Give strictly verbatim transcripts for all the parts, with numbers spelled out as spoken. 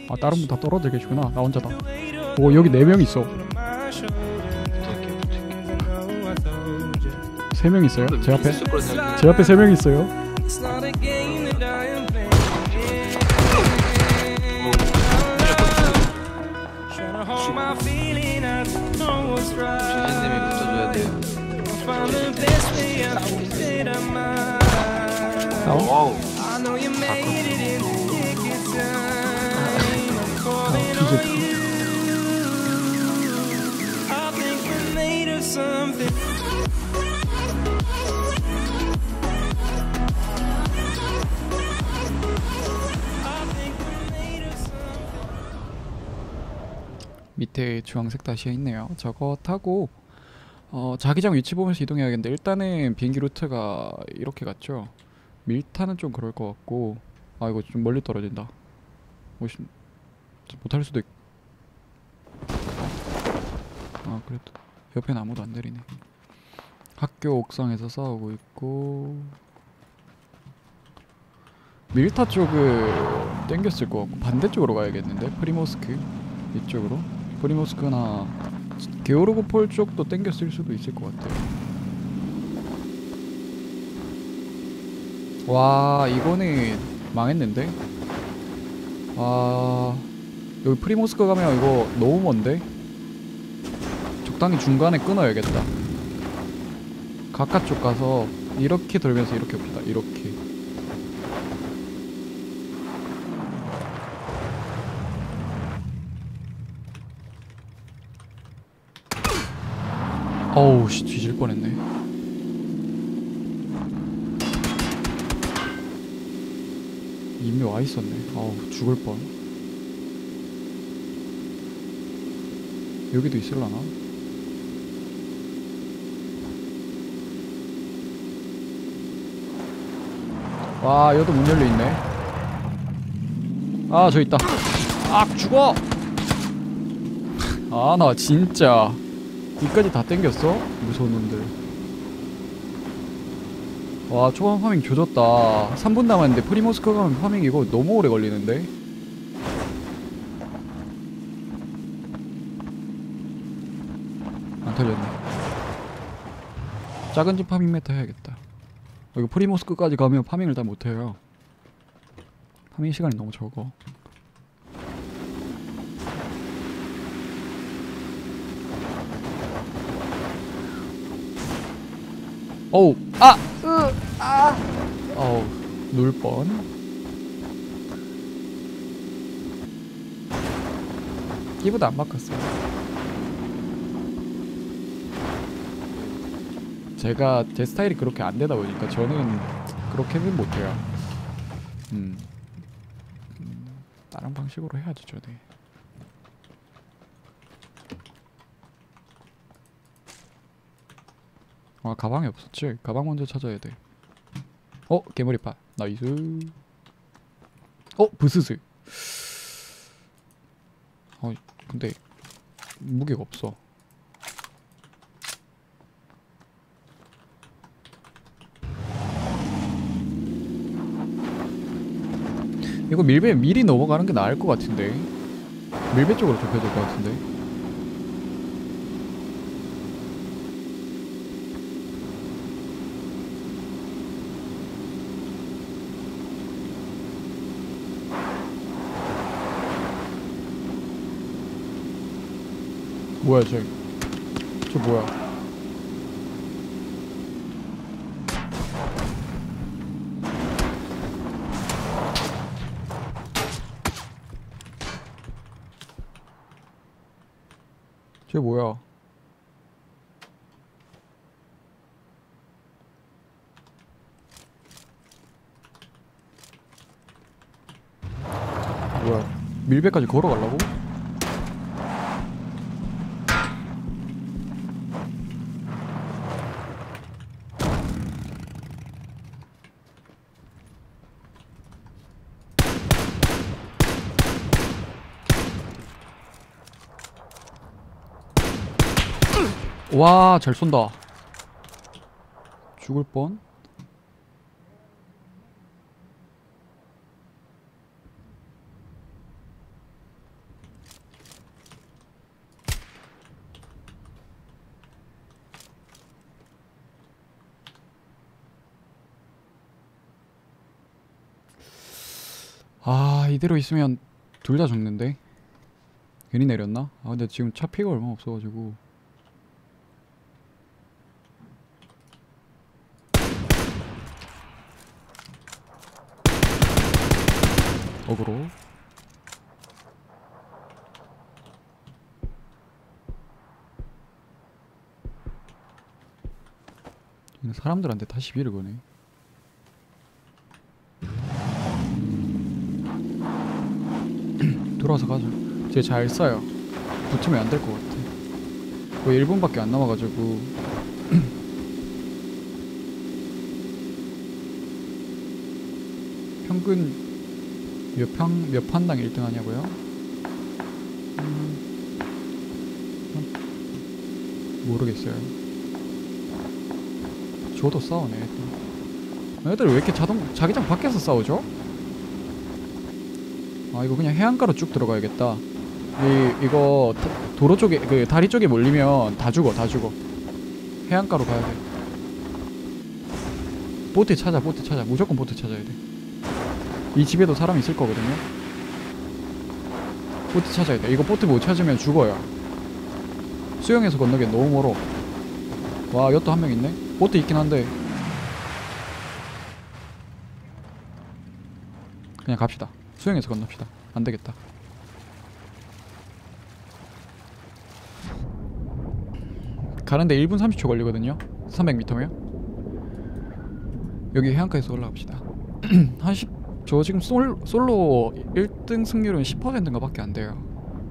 아 다른 분 다 떨어져 계시구나. 나 혼자다. 오 여기 네 명 있어. 세 명 있어요? 제 앞에? 제 앞에 세 명 있어요. 주진님이 붙여줘야 돼요. 와우. 밑에 주황색 다시에 있네요. 저거 타고 어, 자기장 위치 보면서 이동해야겠는데 일단은 비행기 루트가 이렇게 갔죠. 밀타는 좀 그럴 것 같고 아 이거 좀 멀리 떨어진다. 오신 못할 수도 있. 아 그래도 옆에는 아무도 안 내리네. 학교 옥상에서 싸우고 있고 밀타 쪽을 땡겼을 것 같고 반대쪽으로 가야겠는데 프리모스크 이쪽으로 프리모스크나 게오르고폴 쪽도 땡겼을 수도 있을 것 같아요. 와 이거는 망했는데. 아 여기 프리모스크 가면 이거 너무 먼데. 적당히 중간에 끊어야겠다. 가까 쪽 가서 이렇게 돌면서 이렇게 옵시다. 이렇게. 어우 씨 뒤질 뻔했네. 이미 와 있었네. 어우 죽을 뻔. 여기도 있을라나? 와 여기도 문 열려있네. 아 저 있다. 아 죽어. 아 나 진짜 이까지 다 땡겼어? 무서운 놈들. 와 초반 파밍 조졌다. 삼 분 남았는데 프리모스크 가면 파밍 이거 너무 오래 걸리는데? 안 털렸네. 작은 집 파밍 메타 해야겠다. 이거 프리모스크까지 가면 파밍을 다 못해요. 파밍 시간이 너무 적어. 어우 아! 으! 아! 어우 놀 뻔. 키보드 안 바꿨어요. 제가 제 스타일이 그렇게 안 되다 보니까 저는 그렇게는 못해요. 음. 음 다른 방식으로 해야죠 저는. 아 가방이 없었지? 가방 먼저 찾아야 돼. 어? 개머리파 나이스. 어? 부스스. 어 근데 무게가 없어. 이거 밀배 미리 넘어가는 게 나을 것 같은데. 밀배 쪽으로 좁혀질 것 같은데. 뭐야 저? 저 뭐야? 쟤 뭐야? 뭐야? 밀배까지 걸어가려고? 와, 잘 쏜다. 죽을 뻔. 아 이대로 있으면 둘 다 죽는데. 괜히 내렸나? 아 근데 지금 차 피가 얼마 없어가지고. 어그로. 사람들한테 다 시비를 거네. 돌아와서 가자. 쟤 잘 쏴요. 붙으면 안 될 것 같아. 거의 일 분밖에 안 남아가지고. 평균 몇 평, 몇 판당 일 등 하냐고요? 음, 모르겠어요. 저도 싸우네 애들. 애들 왜 이렇게 자동 자기장 밖에서 싸우죠? 아 이거 그냥 해안가로 쭉 들어가야겠다. 이 이거 다, 도로 쪽에 그 다리 쪽에 몰리면 다 죽어 다 죽어. 해안가로 가야 돼. 보트 찾아 보트 찾아 무조건 보트 찾아야 돼. 이 집에도 사람 있을 거거든요. 보트 찾아야 돼. 이거 보트 못 찾으면 죽어요. 수영해서 건너기엔 너무 멀어. 와 여기도 한 명 있네. 보트 있긴 한데 그냥 갑시다. 수영해서 건넙시다. 안되겠다. 가는데 일 분 삼십 초 걸리거든요. 삼백 미터면 여기 해안가에서 올라갑시다. 한 십, 저 지금 솔, 솔로 일 등 승률은 십 퍼센트인가 밖에 안 돼요.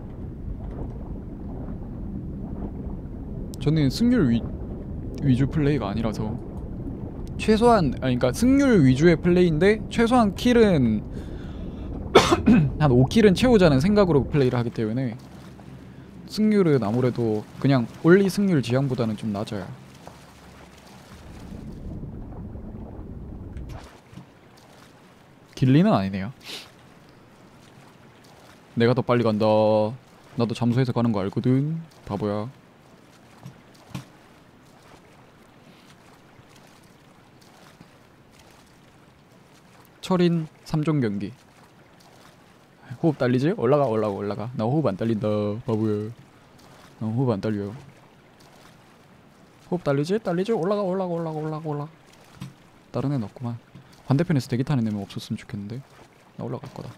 저는 승률 위, 위주 플레이가 아니라서 최소한 아니 그러니까 승률 위주의 플레이인데 최소한 킬은 한 오 킬은 채우자는 생각으로 플레이를 하기 때문에 승률은 아무래도 그냥 올리 승률 지향보다는 좀 낮아요. 길리는 아니네요. 내가 더 빨리 간다. 나도 잠수해서 가는 거 알거든. 바보야. 철인 삼 종 경기. 호흡 딸리지? 올라가 올라가 올라가. 나 호흡 안 딸린다. 바보야. 나 호흡 안 딸려. 호흡 딸리지? 딸리지? 올라가 올라가 올라가 올라가 올라가. 다른 애는 없구만. 반대편에서 대기 타는 애면 없었으면 좋겠는데. 나 올라갈 거다.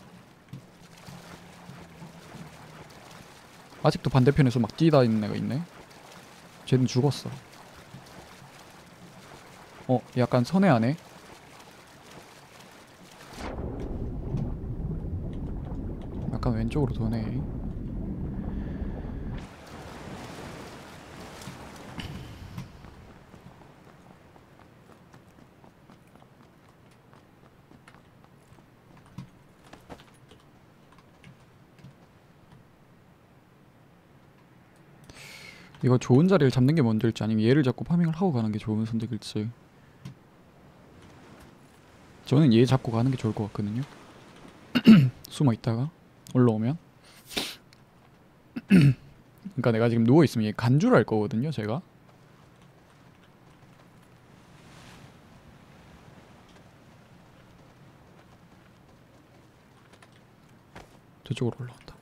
아직도 반대편에서 막 뛰다 있는 애가 있네. 쟤는 죽었어. 어 약간 선회하네. 약간 왼쪽으로 도네. 이거 좋은 자리를 잡는 게 먼저일지 아니면 얘를 잡고 파밍을 하고 가는 게 좋은 선택일지. 저는 얘 잡고 가는 게 좋을 것 같거든요. 숨어 있다가 올라오면. 그러니까 내가 지금 누워 있으면 얘 간주를 할 거거든요, 제가. 저쪽으로 올라온다.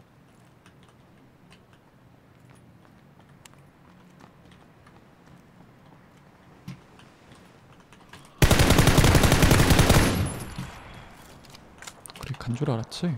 그래 간 줄 알았지?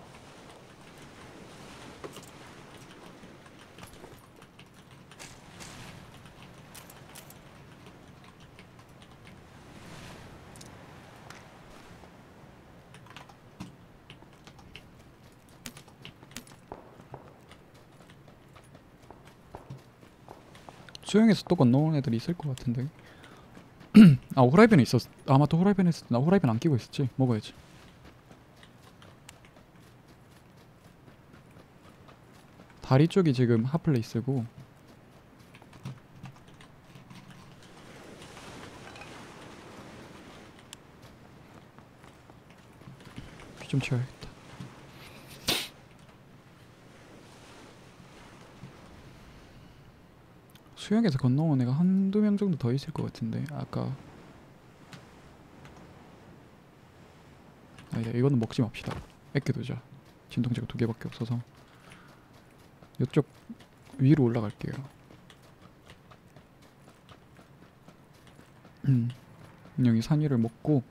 수영에서 또 건너온 애들이 있을 것 같은데. 아 호라이팬에 있었. 아 맞다 호라이팬에 있었. 나 호라이팬 안 끼고 있었지. 먹어야지. 다리 쪽이 지금 핫플레이스고 피 좀 치워야겠다. 수영에서 건너온 애가 한두 명 정도 더 있을 것 같은데 아까 아니다 이거는 먹지 맙시다. 아껴두자. 진통제가 두 개밖에 없어서. 이쪽 위로 올라갈게요. 음, 여기 산 위를 먹고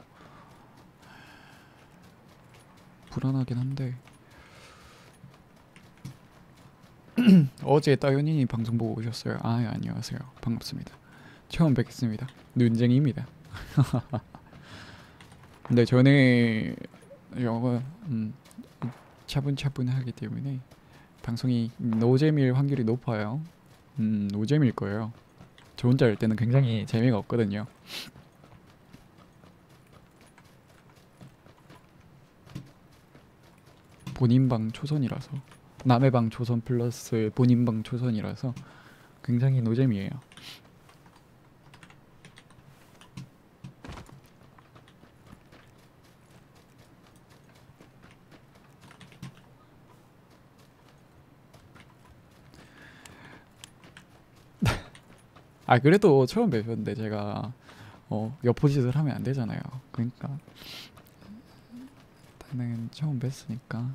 불안하긴 한데 어제 따윤이 방송 보고 오셨어요. 아, 예, 안녕하세요. 반갑습니다. 처음 뵙겠습니다. 눈쟁이입니다. 근데 저는 영어 음, 차분차분하기 때문에 방송이 노잼일 확률이 높아요. 음, 노잼일 거예요. 저 혼자 할 때는 굉장히 재미가 없거든요. 본인 방 초선이라서, 남의 방 초선 플러스 본인 방 초선이라서 굉장히 노잼이에요. 아, 그래도 처음 뵈셨는데 제가 어 여포짓을 하면 안 되잖아요. 그러니까 나는 처음 뵀으니까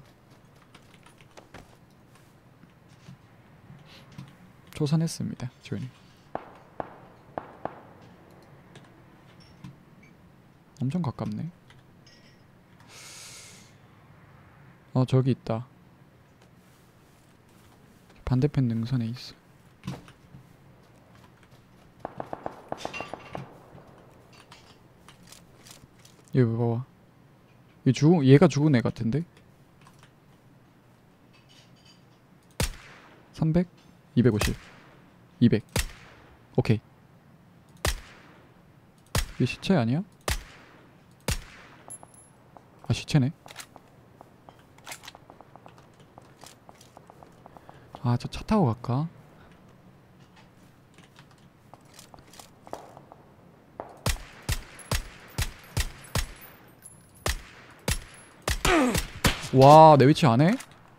초선했습니다. 지훈이 엄청 가깝네. 어, 저기 있다. 반대편 능선에 있어. 얘 봐봐. 얘 죽은, 얘가 죽은 애 같은데? 삼백? 이백오십. 이백. 오케이. 얘 시체 아니야? 아, 시체네. 아, 저 차 타고 갈까? 와, 내 위치 안 해?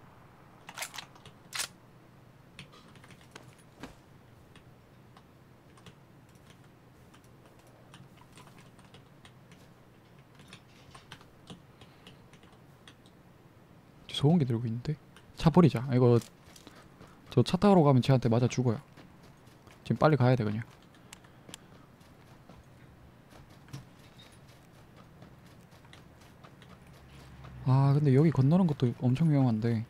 소음기 들고 있는데? 차 버리자. 이거 저 차 타러 가면 쟤한테 맞아 죽어요. 지금 빨리 가야 돼 그냥. 아, 근데 여기 건너는 것도 엄청 위험한데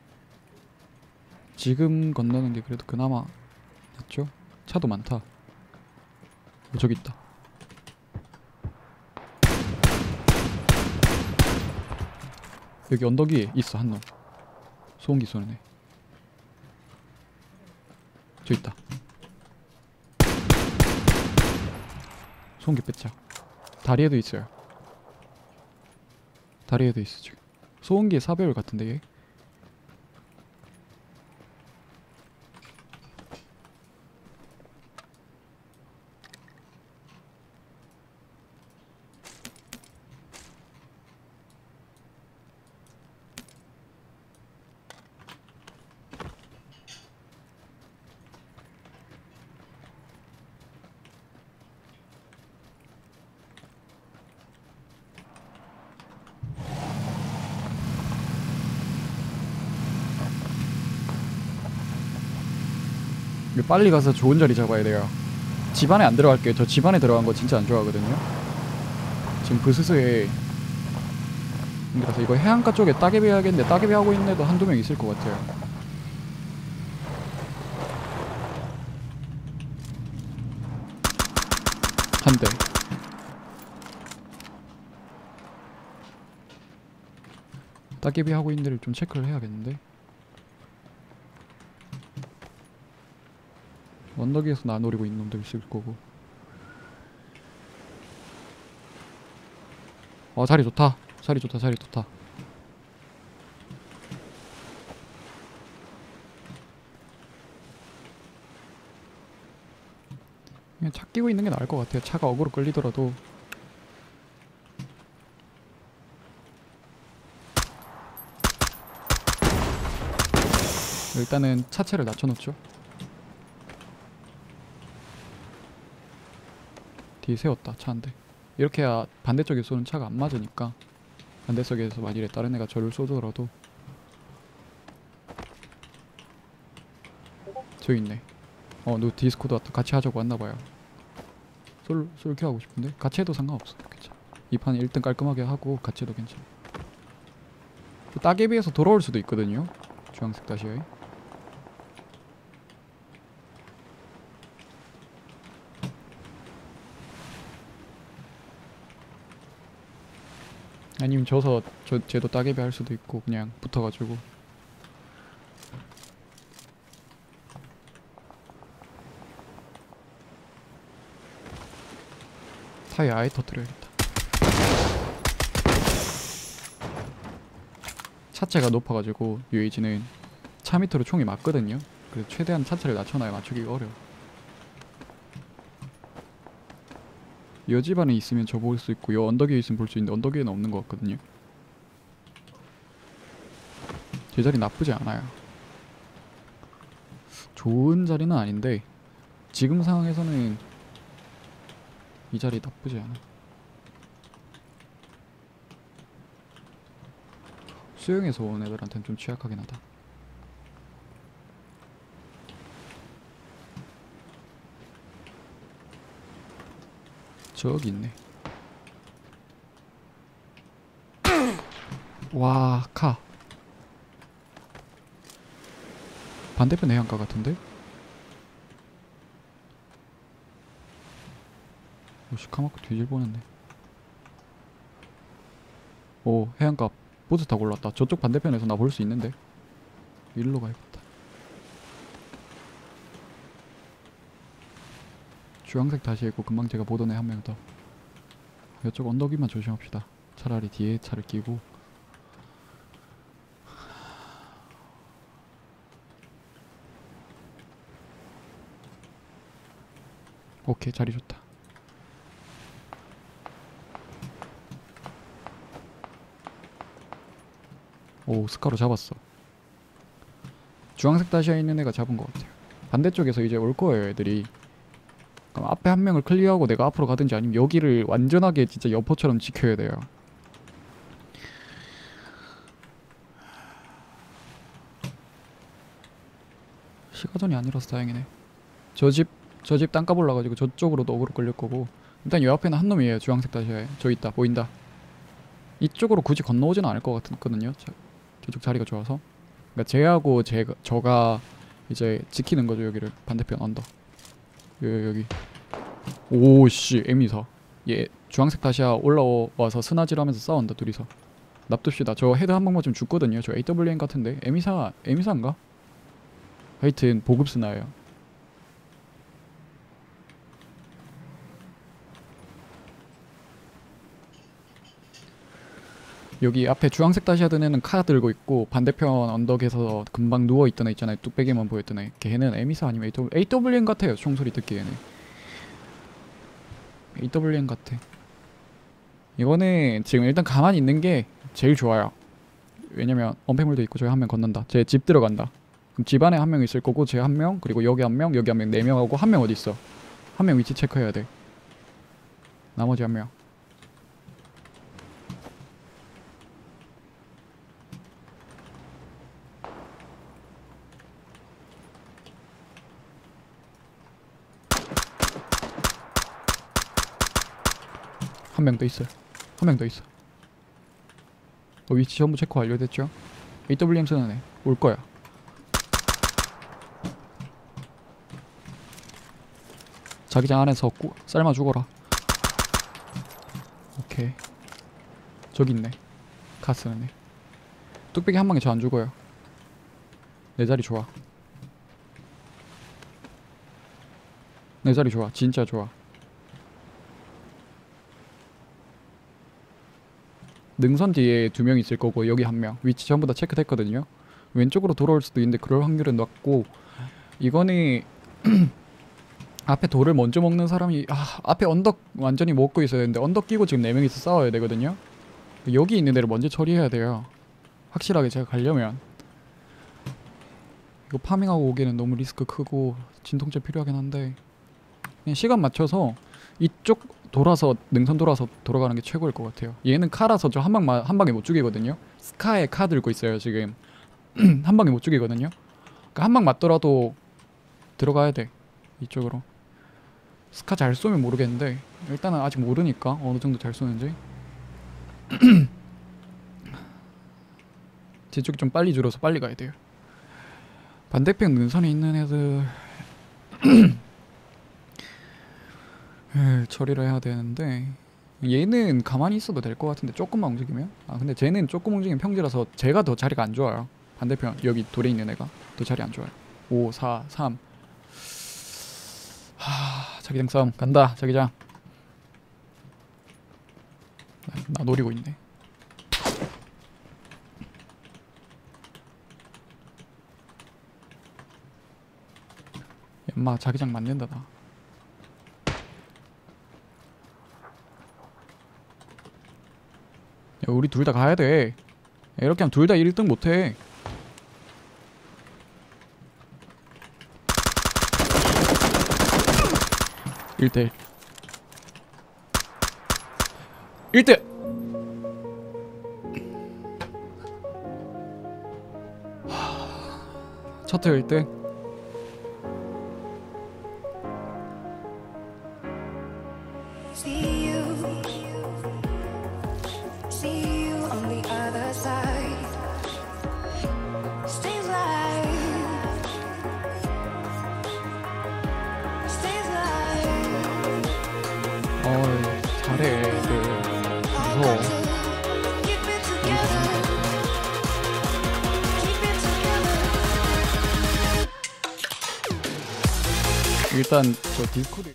지금 건너는 게 그래도 그나마 낫죠? 차도 많다. 어, 저기 있다. 여기 언덕 위에 있어 한 놈. 소음기 쏘는 애. 저 있다. 소음기 뺐자. 다리에도 있어요. 다리에도 있어 지금. 소음기에 사배율 같은데 얘. 이거 빨리 가서 좋은 자리 잡아야 돼요. 집안에 안 들어갈게요. 저 집안에 들어간 거 진짜 안 좋아하거든요. 지금 부스스에 그래서 이거 해안가 쪽에 따개비 해야겠는데 따개비 하고 있는 애도 한두 명 있을 것 같아요. 한 대. 따개비 하고 있는 애를 좀 체크를 해야겠는데. 언덕 위에서 나 노리고 있는 놈도 있을 거고. 어, 자리 좋다. 자리 좋다. 자리 좋다. 그냥 차 끼고 있는 게 나을 것 같아요. 차가 어그로 끌리더라도. 일단은 차체를 낮춰놓죠. 뒤에 세웠다. 차 한 대. 이렇게 해야 반대쪽에 쏘는 차가 안 맞으니까 반대석에서 만일에 다른 애가 저를 쏘더라도. 저기 있네. 어, 너 디스코드 왔다. 같이 하자고 왔나봐요. 솔, 솔킬 하고 싶은데? 같이 해도 상관없어. 괜찮아. 이 판 일 등 깔끔하게 하고 같이 해도 괜찮아. 또 따개비에서 돌아올 수도 있거든요. 주황색 다시아에. 아니면 져서 저 쟤도 따개비 할 수도 있고 그냥 붙어가지고. 타이어 아예 터뜨려야겠다. 차체가 높아가지고 유에이지는 차 밑으로 총이 맞거든요. 그래서 최대한 차체를 낮춰놔야 맞추기가 어려워. 여 집안에 있으면 저 볼 수 있고 여 언덕 위에 있으면 볼 수 있는데 언덕 위에는 없는 것 같거든요. 제 자리 나쁘지 않아요. 좋은 자리는 아닌데 지금 상황에서는 이 자리 나쁘지 않아. 수영에서 온 애들한테는 좀 취약하긴 하다. 저기 있네. 와, 카. 반대편 해안가 같은데? 오씨, 카마크 뒤질 뻔했네. 오, 해안가 보트 타고 올랐다. 저쪽 반대편에서 나 볼 수 있는데. 일로 가야겠다. 주황색 다시 했고 금방 제가 보던 애 한 명 더. 이쪽 언덕 위만 조심합시다. 차라리 뒤에 차를 끼고. 오케이, 자리 좋다. 오, 스카로 잡았어. 주황색 다시아 있는 애가 잡은 것 같아요. 반대쪽에서 이제 올 거예요, 애들이. 그럼 앞에 한 명을 클리어하고 내가 앞으로 가든지 아니면 여기를 완전하게 진짜 여포처럼 지켜야 돼요. 시가전이 아니라서 다행이네. 저 집, 저 집 땅값 올라가지고 저쪽으로도 어그로 끌릴 거고. 일단 요 앞에는 한 놈이에요. 주황색 다시아에. 저 있다, 보인다. 이쪽으로 굳이 건너오지는 않을 것 같거든요. 저, 저쪽 자리가 좋아서. 그러니까 쟤하고 제가 저가 이제 지키는 거죠. 여기를 반대편 언덕. 여, 여기. 오씨, 에미사. 얘 주황색 다시아 올라와서 스나질하면서 싸운다 둘이서. 납둡시다. 저 헤드 한 방만 좀 죽거든요. 저 에이더블유엠 같은데. 에미사, 에미사인가? 하여튼 보급 스나예요. 여기 앞에 주황색 다시아 든 애는 카 들고 있고 반대편 언덕에서 금방 누워있던 애 있잖아요. 뚝배기만 보였던 애. 걔는 에미사 아니면 에이더블유엠 같아요. 총소리 듣기에는 에이더블유엠 같아. 이거는 지금 일단 가만히 있는 게 제일 좋아요. 왜냐면 언패물도 있고 저기 한 명 건넌다. 제 집 들어간다. 그럼 집 안에 한 명 있을 거고 제 한 명, 그리고 여기 한 명, 여기 한 명, 네 명하고 한 명 어디 있어? 한 명 위치 체크해야 돼. 나머지 한 명. 한 명 더 있어요. 한 명 더 있어. 어, 위치 전부 체크 완료됐죠? 에이더블유엠 쓰는 애 올 거야. 자기장 안에서 꾸, 삶아 죽어라. 오케이. 저기 있네. 가스는 애. 뚝배기 한 방에 저 안 죽어요. 내 자리 좋아. 내 자리 좋아. 진짜 좋아. 능선 뒤에 두 명 있을 거고 여기 한 명. 위치 전부 다 체크됐거든요. 왼쪽으로 돌아올 수도 있는데 그럴 확률은 낮고. 이거는 앞에 돌을 먼저 먹는 사람이 아, 앞에 언덕 완전히 먹고 있어야 되는데 언덕 끼고 지금 네 명이서 싸워야 되거든요. 여기 있는 애를 먼저 처리해야 돼요. 확실하게 제가 가려면. 이거 파밍하고 오기에는 너무 리스크 크고 진통제 필요하긴 한데 그냥 시간 맞춰서 이쪽 돌아서 능선 돌아서 돌아가는 게 최고일 것 같아요. 얘는 카라서 저 한 방만 한 방에 못 죽이거든요. 스카에 카 들고 있어요 지금. 한 방에 못 죽이거든요. 그러니까 한 방 맞더라도 들어가야 돼 이쪽으로. 스카 잘 쏘면 모르겠는데 일단은 아직 모르니까 어느 정도 잘 쏘는지. 제 쪽이 좀 빨리 줄어서 빨리 가야 돼요. 반대편 능선에 있는 애들 에, 처리를 해야 되는데 얘는 가만히 있어도 될 것 같은데 조금만 움직이면? 아 근데 쟤는 조금 움직이면 평지라서 제가 더 자리가 안 좋아요. 반대편 여기 돌에 있는 애가 더 자리 안 좋아요. 오, 사, 삼. 하, 자기장 싸움 간다. 자기장. 나, 나 노리고 있네. 엄마 자기장 맞는다 나. 야, 우리 둘 다 가야 돼. 야, 이렇게 하면 둘 다 일 등 못해. 일 대 일. 일 대. 첫 회 일 대. See you, see you on the other side. Stay alive, stay alive. 어 잘해. 그 무서워. Keep it together, keep it together. 일단 저 디스코드